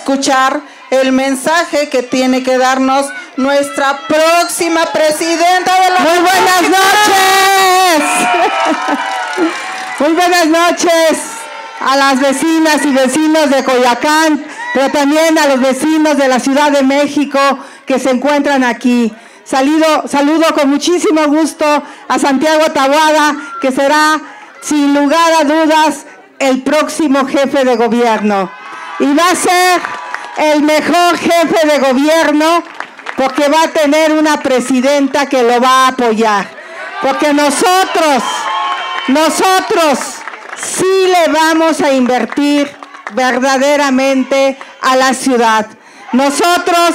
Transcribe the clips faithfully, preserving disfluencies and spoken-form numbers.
escuchar el mensaje que tiene que darnos nuestra próxima presidenta de la Muy buenas noches. Muy buenas noches a las vecinas y vecinos de Coyoacán, pero también a los vecinos de la Ciudad de México que se encuentran aquí. Saludo, saludo con muchísimo gusto a Santiago Taboada, que será, sin lugar a dudas, el próximo jefe de gobierno. Y va a ser el mejor jefe de gobierno porque va a tener una presidenta que lo va a apoyar. Porque nosotros, nosotros sí le vamos a invertir verdaderamente a la ciudad. Nosotros...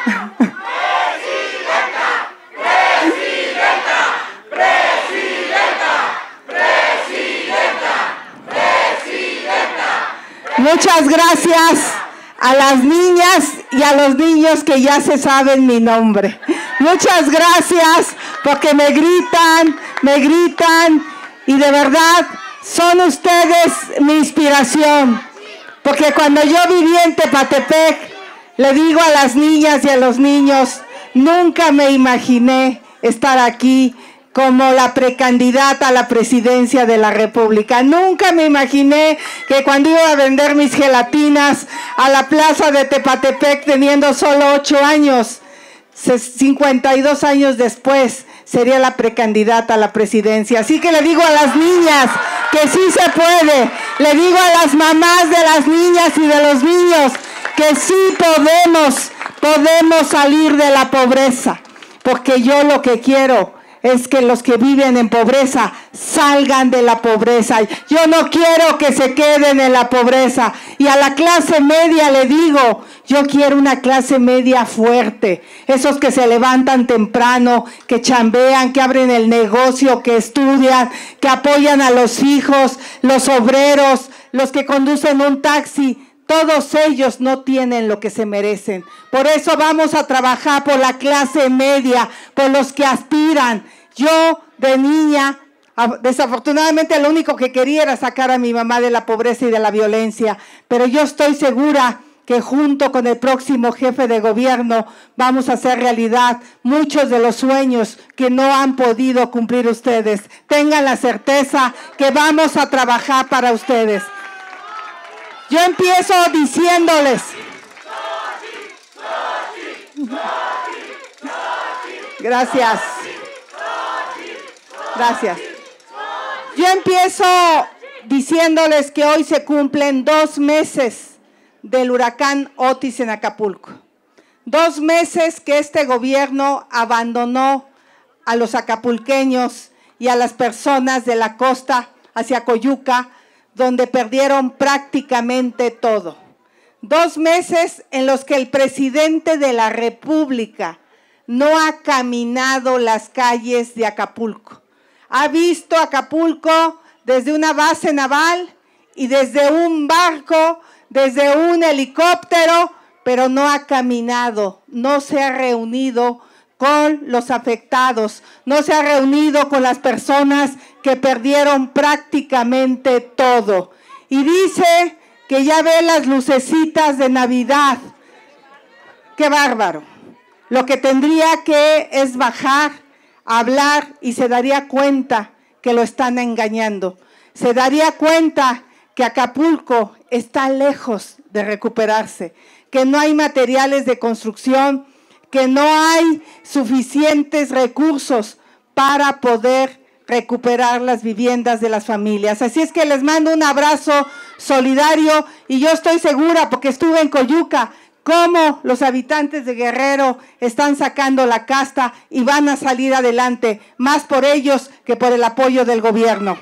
Muchas gracias a las niñas y a los niños que ya se saben mi nombre. Muchas gracias porque me gritan, me gritan y de verdad son ustedes mi inspiración. Porque cuando yo viví en Tepatepec, le digo a las niñas y a los niños, nunca me imaginé estar aquí como la precandidata a la presidencia de la República. Nunca me imaginé que cuando iba a vender mis gelatinas a la plaza de Tepatepec teniendo solo ocho años, cincuenta y dos años después, sería la precandidata a la presidencia. Así que le digo a las niñas que sí se puede. Le digo a las mamás de las niñas y de los niños que sí podemos, podemos salir de la pobreza. Porque yo lo que quiero es que los que viven en pobreza salgan de la pobreza. Yo no quiero que se queden en la pobreza. Y a la clase media le digo, yo quiero una clase media fuerte. Esos que se levantan temprano, que chambean, que abren el negocio, que estudian, que apoyan a los hijos, los obreros, los que conducen un taxi. Todos ellos no tienen lo que se merecen. Por eso vamos a trabajar por la clase media, por los que aspiran. Yo, de niña, desafortunadamente lo único que quería era sacar a mi mamá de la pobreza y de la violencia. Pero yo estoy segura que junto con el próximo jefe de gobierno vamos a hacer realidad muchos de los sueños que no han podido cumplir ustedes. Tengan la certeza que vamos a trabajar para ustedes. Yo empiezo diciéndoles. Gracias. Gracias. Yo empiezo diciéndoles que hoy se cumplen dos meses del huracán Otis en Acapulco. Dos meses que este gobierno abandonó a los acapulqueños y a las personas de la costa hacia Coyuca, donde perdieron prácticamente todo. Dos meses en los que el presidente de la República no ha caminado las calles de Acapulco. Ha visto Acapulco desde una base naval y desde un barco, desde un helicóptero, pero no ha caminado, no se ha reunido con los afectados, no se ha reunido con las personas que perdieron prácticamente todo. Y dice que ya ve las lucecitas de Navidad. ¡Qué bárbaro! Lo que tendría que es bajar, hablar y se daría cuenta que lo están engañando. Se daría cuenta que Acapulco está lejos de recuperarse, que no hay materiales de construcción, que no hay suficientes recursos para poder recuperar las viviendas de las familias. Así es que les mando un abrazo solidario y yo estoy segura, porque estuve en Coyuca, cómo los habitantes de Guerrero están sacando la casta y van a salir adelante, más por ellos que por el apoyo del gobierno.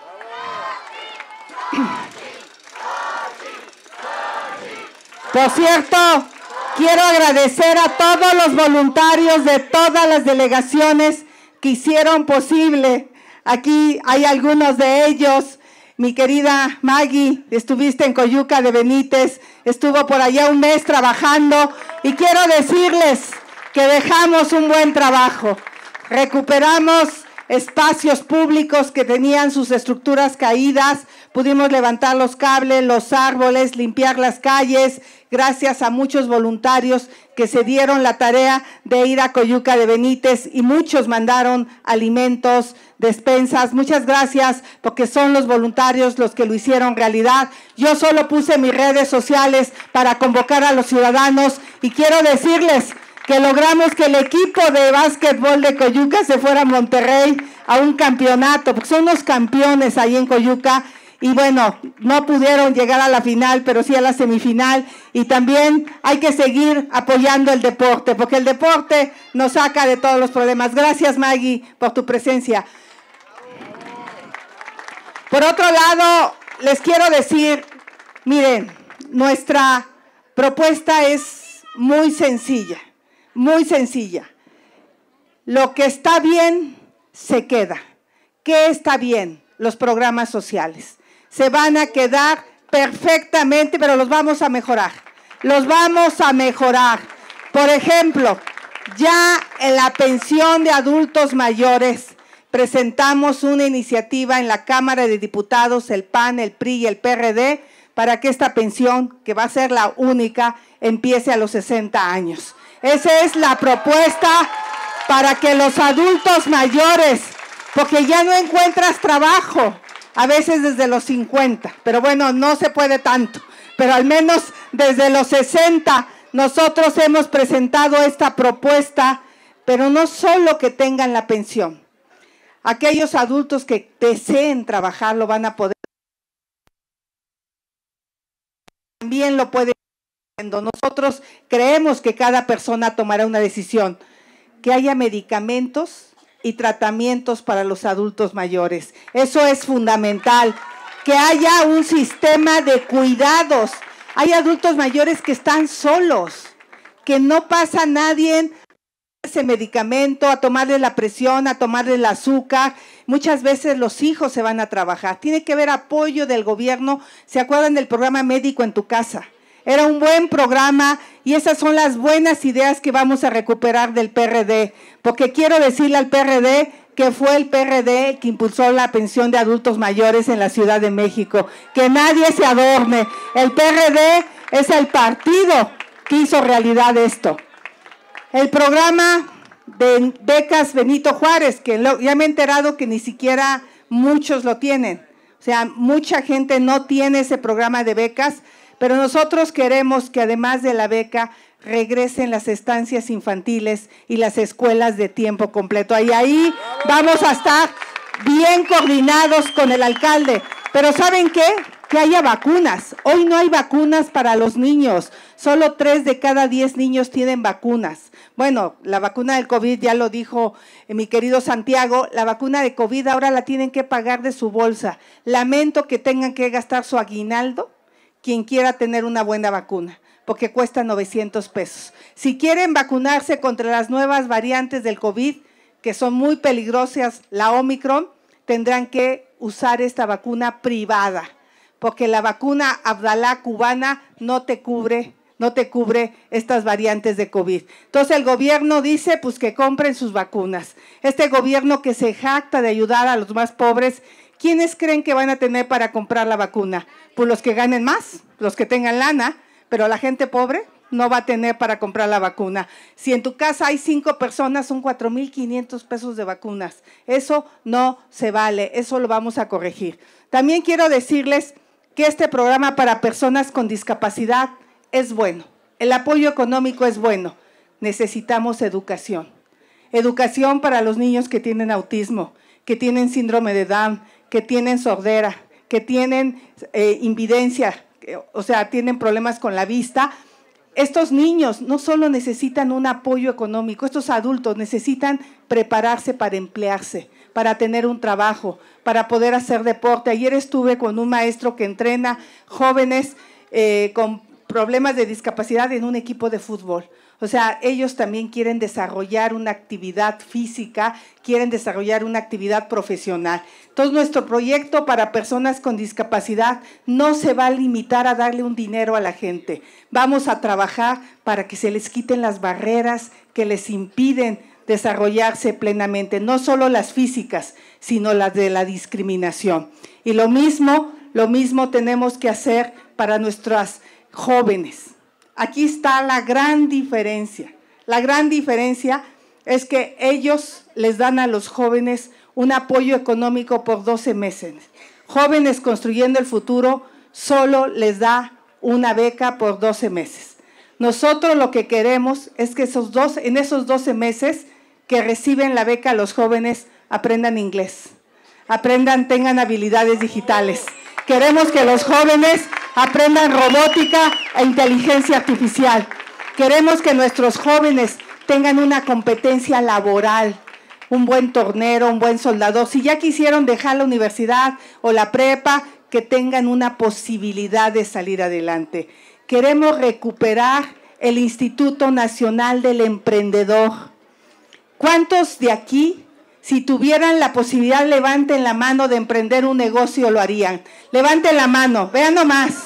Por cierto, quiero agradecer a todos los voluntarios de todas las delegaciones que hicieron posible. Aquí hay algunos de ellos. Mi querida Maggie, estuviste en Coyuca de Benítez, estuvo por allá un mes trabajando y quiero decirles que dejamos un buen trabajo. Recuperamos espacios públicos que tenían sus estructuras caídas pudimos levantar los cables, los árboles, limpiar las calles, gracias a muchos voluntarios que se dieron la tarea de ir a Coyuca de Benítez y muchos mandaron alimentos, despensas. Muchas gracias porque son los voluntarios los que lo hicieron realidad. Yo solo puse mis redes sociales para convocar a los ciudadanos y quiero decirles que logramos que el equipo de básquetbol de Coyuca se fuera a Monterrey a un campeonato, porque son unos campeones ahí en Coyuca. Y bueno, no pudieron llegar a la final, pero sí a la semifinal. Y también hay que seguir apoyando el deporte, porque el deporte nos saca de todos los problemas. Gracias, Maggie, por tu presencia. Por otro lado, les quiero decir, miren, nuestra propuesta es muy sencilla, muy sencilla. Lo que está bien, se queda. ¿Qué está bien? Los programas sociales. Se van a quedar perfectamente, pero los vamos a mejorar. Los vamos a mejorar. Por ejemplo, ya en la pensión de adultos mayores presentamos una iniciativa en la Cámara de Diputados, el P A N, el P R I y el P R D, para que esta pensión, que va a ser la única, empiece a los sesenta años. Esa es la propuesta para que los adultos mayores, porque ya no encuentras trabajo, a veces desde los cincuenta, pero bueno, no se puede tanto, pero al menos desde los sesenta nosotros hemos presentado esta propuesta, pero no solo que tengan la pensión. Aquellos adultos que deseen trabajar lo van a poder, también lo pueden hacer. Nosotros creemos que cada persona tomará una decisión, que haya medicamentos y tratamientos para los adultos mayores. Eso es fundamental, que haya un sistema de cuidados. Hay adultos mayores que están solos, que no pasa nadie a ese medicamento, a tomarle la presión, a tomarle el azúcar. Muchas veces los hijos se van a trabajar. Tiene que haber apoyo del gobierno. ¿Se acuerdan del programa Médico en tu Casa? Era un buen programa y esas son las buenas ideas que vamos a recuperar del P R D, porque quiero decirle al P R D que fue el P R D que impulsó la pensión de adultos mayores en la Ciudad de México. Que nadie se adorme. El P R D es el partido que hizo realidad esto. El programa de becas Benito Juárez, que lo, ya me he enterado que ni siquiera muchos lo tienen. O sea, mucha gente no tiene ese programa de becas. Pero nosotros queremos que además de la beca regresen las estancias infantiles y las escuelas de tiempo completo. Y ahí vamos a estar bien coordinados con el alcalde. Pero ¿saben qué? Que haya vacunas. Hoy no hay vacunas para los niños. Solo tres de cada diez niños tienen vacunas. Bueno, la vacuna del COVID, ya lo dijo eh, mi querido Santiago, la vacuna de COVID ahora la tienen que pagar de su bolsa. Lamento que tengan que gastar su aguinaldo quien quiera tener una buena vacuna, porque cuesta novecientos pesos. Si quieren vacunarse contra las nuevas variantes del COVID, que son muy peligrosas, la Omicron, tendrán que usar esta vacuna privada, porque la vacuna Abdalá cubana no te cubre, no te cubre estas variantes de COVID. Entonces el gobierno dice pues que compren sus vacunas. Este gobierno que se jacta de ayudar a los más pobres, ¿quiénes creen que van a tener para comprar la vacuna? Pues los que ganen más, los que tengan lana, pero la gente pobre no va a tener para comprar la vacuna. Si en tu casa hay cinco personas, son cuatro mil quinientos pesos de vacunas. Eso no se vale, eso lo vamos a corregir. También quiero decirles que este programa para personas con discapacidad es bueno. El apoyo económico es bueno. Necesitamos educación. Educación para los niños que tienen autismo, que tienen síndrome de Down, que tienen sordera, que tienen eh, invidencia, que, o sea, tienen problemas con la vista. Estos niños no solo necesitan un apoyo económico, estos adultos necesitan prepararse para emplearse, para tener un trabajo, para poder hacer deporte. Ayer estuve con un maestro que entrena jóvenes eh, con problemas de discapacidad en un equipo de fútbol. O sea, ellos también quieren desarrollar una actividad física, quieren desarrollar una actividad profesional. Entonces, nuestro proyecto para personas con discapacidad no se va a limitar a darle un dinero a la gente. Vamos a trabajar para que se les quiten las barreras que les impiden desarrollarse plenamente, no solo las físicas, sino las de la discriminación. Y lo mismo lo mismo tenemos que hacer para nuestras jóvenes. Aquí está la gran diferencia. La gran diferencia es que ellos les dan a los jóvenes un apoyo económico por doce meses. Jóvenes Construyendo el Futuro solo les da una beca por doce meses. Nosotros lo que queremos es que esos dos, en esos doce meses que reciben la beca los jóvenes aprendan inglés, aprendan, tengan habilidades digitales. Queremos que los jóvenes aprendan robótica e inteligencia artificial. Queremos que nuestros jóvenes tengan una competencia laboral, un buen tornero, un buen soldador. Si ya quisieron dejar la universidad o la prepa, que tengan una posibilidad de salir adelante. Queremos recuperar el Instituto Nacional del Emprendedor. ¿Cuántos de aquí, si tuvieran la posibilidad, levanten la mano de emprender un negocio, lo harían? Levanten la mano, vean nomás.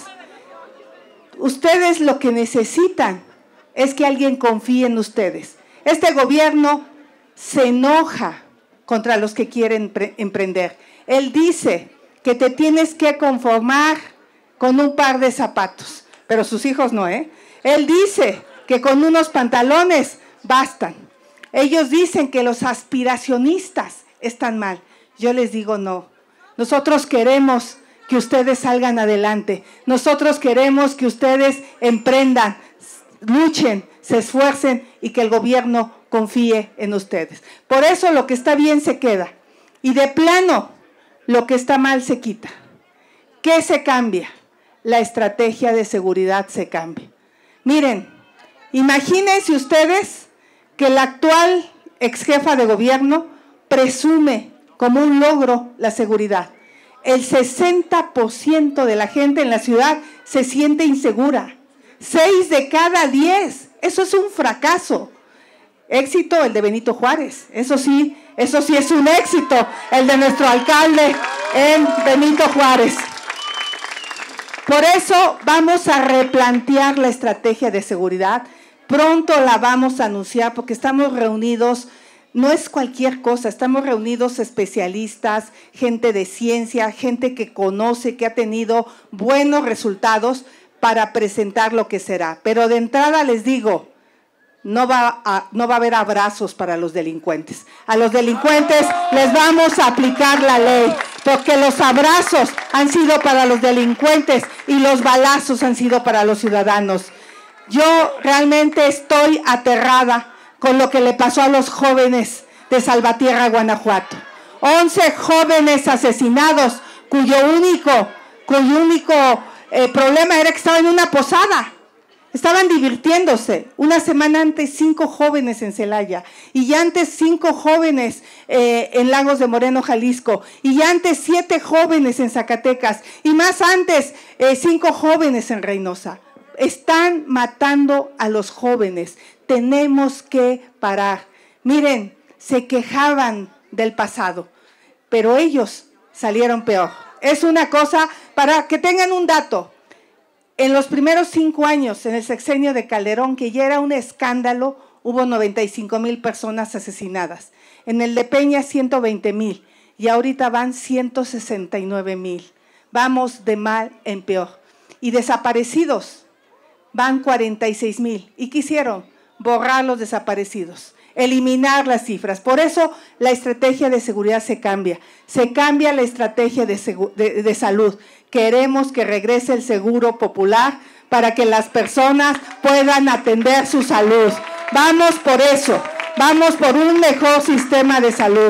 Ustedes lo que necesitan es que alguien confíe en ustedes. Este gobierno se enoja contra los que quieren emprender. Él dice que te tienes que conformar con un par de zapatos, pero sus hijos no, ¿eh? Él dice que con unos pantalones bastan. Ellos dicen que los aspiracionistas están mal. Yo les digo no. Nosotros queremos que ustedes salgan adelante. Nosotros queremos que ustedes emprendan, luchen, se esfuercen y que el gobierno confíe en ustedes. Por eso lo que está bien se queda. Y de plano, lo que está mal se quita. ¿Qué se cambia? La estrategia de seguridad se cambia. Miren, imagínense ustedes que la actual ex jefa de gobierno presume como un logro la seguridad. El sesenta por ciento de la gente en la ciudad se siente insegura. Seis de cada diez. Eso es un fracaso. Éxito el de Benito Juárez. Eso sí, eso sí es un éxito. El de nuestro alcalde en Benito Juárez. Por eso vamos a replantear la estrategia de seguridad. Pronto la vamos a anunciar porque estamos reunidos, no es cualquier cosa, estamos reunidos especialistas, gente de ciencia, gente que conoce, que ha tenido buenos resultados para presentar lo que será. Pero de entrada les digo, no va a, no va a haber abrazos para los delincuentes. A los delincuentes les vamos a aplicar la ley, porque los abrazos han sido para los delincuentes y los balazos han sido para los ciudadanos. Yo realmente estoy aterrada con lo que le pasó a los jóvenes de Salvatierra, Guanajuato. once jóvenes asesinados cuyo único, cuyo único eh, problema era que estaban en una posada. Estaban divirtiéndose. Una semana antes, cinco jóvenes en Celaya. Y ya antes, cinco jóvenes eh, en Lagos de Moreno, Jalisco. Y ya antes, siete jóvenes en Zacatecas. Y más antes, eh, cinco jóvenes en Reynosa. Están matando a los jóvenes. Tenemos que parar. Miren, se quejaban del pasado, pero ellos salieron peor. Es una cosa, para que tengan un dato, en los primeros cinco años, en el sexenio de Calderón, que ya era un escándalo, hubo noventa y cinco mil personas asesinadas. En el de Peña, ciento veinte mil. Y ahorita van ciento sesenta y nueve mil. Vamos de mal en peor. Y desaparecidos, van cuarenta y seis mil. ¿Y qué hicieron? Borrar los desaparecidos, eliminar las cifras. Por eso la estrategia de seguridad se cambia. Se cambia la estrategia de, de, de salud. Queremos que regrese el seguro popular para que las personas puedan atender su salud. Vamos por eso. Vamos por un mejor sistema de salud.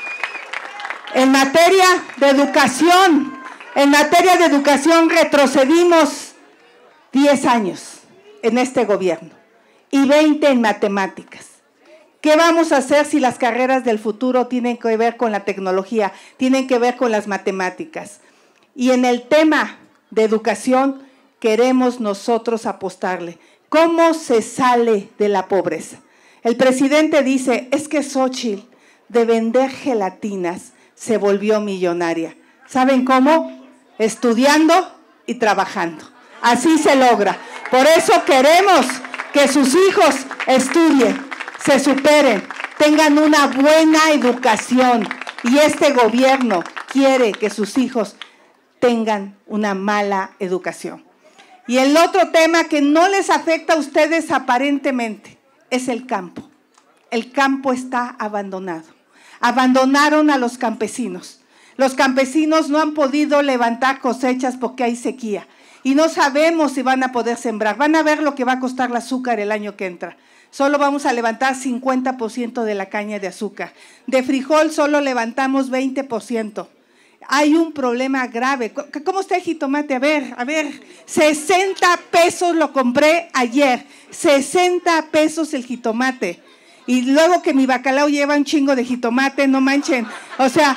En materia de educación, en materia de educación retrocedimos diez años en este gobierno y veinte en matemáticas. ¿Qué vamos a hacer si las carreras del futuro tienen que ver con la tecnología, tienen que ver con las matemáticas? Y en el tema de educación queremos nosotros apostarle. ¿Cómo se sale de la pobreza? El presidente dice, es que Xóchitl de vender gelatinas se volvió millonaria. ¿Saben cómo? Estudiando y trabajando. Así se logra. Por eso queremos que sus hijos estudien, se superen, tengan una buena educación. Y este gobierno quiere que sus hijos tengan una mala educación. Y el otro tema que no les afecta a ustedes aparentemente es el campo. El campo está abandonado. Abandonaron a los campesinos. Los campesinos no han podido levantar cosechas porque hay sequía. Y no sabemos si van a poder sembrar. Van a ver lo que va a costar el azúcar el año que entra. Solo vamos a levantar cincuenta por ciento de la caña de azúcar. De frijol solo levantamos veinte por ciento. Hay un problema grave. ¿Cómo está el jitomate? A ver, a ver. sesenta pesos lo compré ayer. sesenta pesos el jitomate. Y luego que mi bacalao lleva un chingo de jitomate, no manchen. O sea,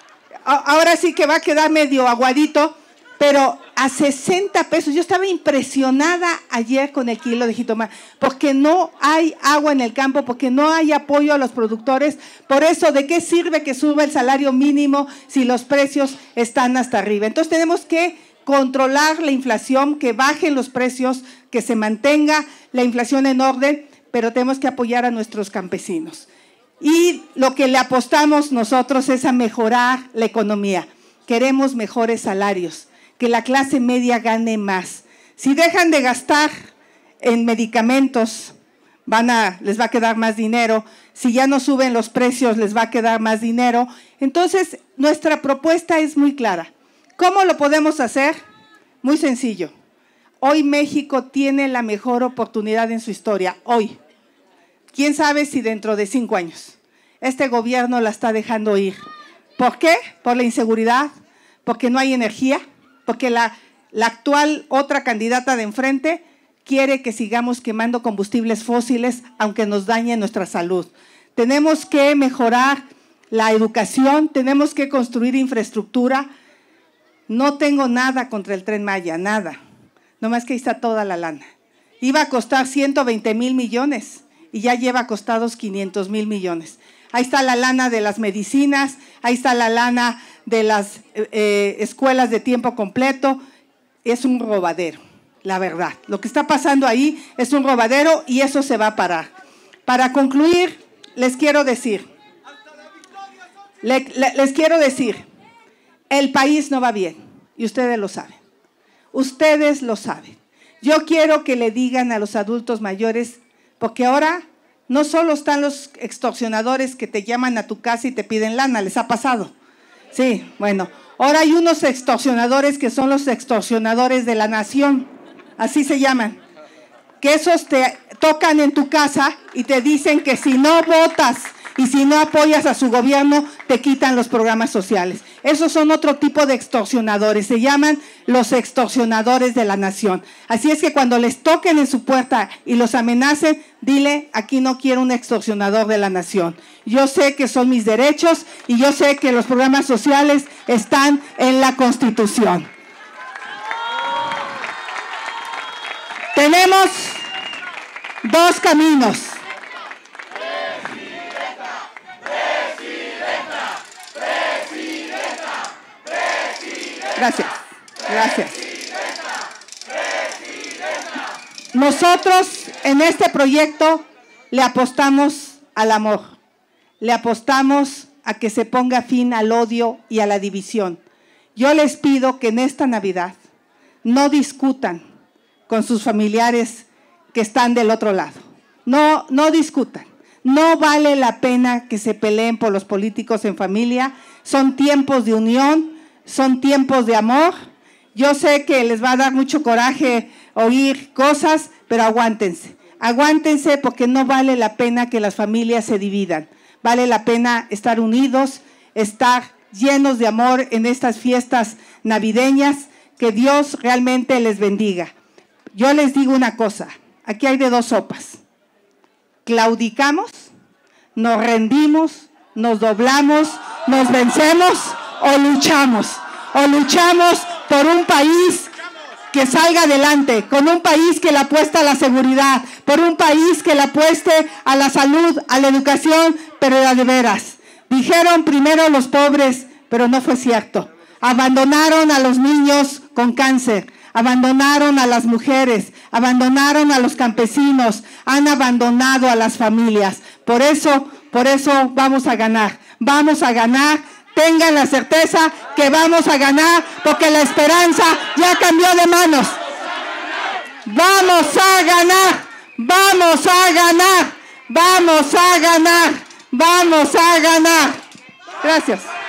ahora sí que va a quedar medio aguadito, pero a sesenta pesos. Yo estaba impresionada ayer con el kilo de jitomate, porque no hay agua en el campo, porque no hay apoyo a los productores. Por eso, ¿de qué sirve que suba el salario mínimo si los precios están hasta arriba? Entonces tenemos que controlar la inflación, que bajen los precios, que se mantenga la inflación en orden, pero tenemos que apoyar a nuestros campesinos. Y lo que le apostamos nosotros es a mejorar la economía. Queremos mejores salarios, que la clase media gane más. Si dejan de gastar en medicamentos, van a, les va a quedar más dinero. Si ya no suben los precios, les va a quedar más dinero. Entonces, nuestra propuesta es muy clara. ¿Cómo lo podemos hacer? Muy sencillo. Hoy México tiene la mejor oportunidad en su historia, hoy. ¿Quién sabe si dentro de cinco años? Este gobierno la está dejando ir. ¿Por qué? Por la inseguridad, porque no hay energía, porque la, la actual otra candidata de enfrente quiere que sigamos quemando combustibles fósiles, aunque nos dañe nuestra salud. Tenemos que mejorar la educación, tenemos que construir infraestructura. No tengo nada contra el Tren Maya, nada. Nomás que ahí está toda la lana. Iba a costar ciento veinte mil millones y ya lleva costados quinientos mil millones. Ahí está la lana de las medicinas, ahí está la lana de las eh, escuelas de tiempo completo. Es un robadero, la verdad. Lo que está pasando ahí es un robadero y eso se va a parar. Para concluir, les quiero decir, le, le, les quiero decir, el país no va bien y ustedes lo saben. Ustedes lo saben. Yo quiero que le digan a los adultos mayores, porque ahora no solo están los extorsionadores que te llaman a tu casa y te piden lana, les ha pasado. Sí, bueno, ahora hay unos extorsionadores que son los extorsionadores de la nación, así se llaman, que esos te tocan en tu casa y te dicen que si no votas y si no apoyas a su gobierno, te quitan los programas sociales. Esos son otro tipo de extorsionadores, se llaman los extorsionadores de la nación. Así es que cuando les toquen en su puerta y los amenacen, dile, aquí no quiero un extorsionador de la nación. Yo sé que son mis derechos y yo sé que los programas sociales están en la Constitución. Tenemos dos caminos. Gracias, gracias. Nosotros en este proyecto le apostamos al amor, le apostamos a que se ponga fin al odio y a la división. Yo les pido que en esta Navidad no discutan con sus familiares que están del otro lado. No, no discutan. No vale la pena que se peleen por los políticos en familia. Son tiempos de unión. Son tiempos de amor. Yo sé que les va a dar mucho coraje oír cosas, pero aguántense. Aguántense porque no vale la pena que las familias se dividan. Vale la pena estar unidos, estar llenos de amor en estas fiestas navideñas. Que Dios realmente les bendiga. Yo les digo una cosa, aquí hay de dos sopas. Claudicamos, nos rendimos, nos doblamos, nos vencemos o luchamos, o luchamos por un país que salga adelante, con un país que le apuesta a la seguridad, por un país que le apueste a la salud, a la educación, pero de veras. Dijeron primero los pobres, pero no fue cierto. Abandonaron a los niños con cáncer, abandonaron a las mujeres, abandonaron a los campesinos, han abandonado a las familias. Por eso, por eso vamos a ganar, vamos a ganar. tengan la certeza que vamos a ganar, porque la esperanza ya cambió de manos. Vamos a ganar, vamos a ganar, vamos a ganar, vamos a ganar. Gracias.